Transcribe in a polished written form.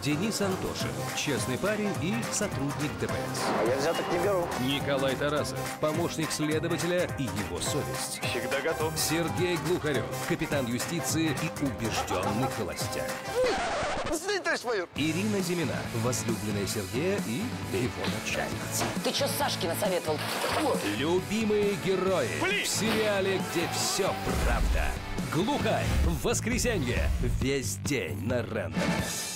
Денис Антошин, честный парень и сотрудник ДПС. А я взяток не беру. Николай Тарасов, помощник следователя и его совесть. Всегда готов. Сергей Глухарев, капитан юстиции и убежденный холостяк. Ирина Зимина, возлюбленная Сергея и его начальница. Ты что Сашке насоветовал? Любимые герои в сериале, где все правда. Глухарь. В воскресенье. Весь день на РЕН-ТВ.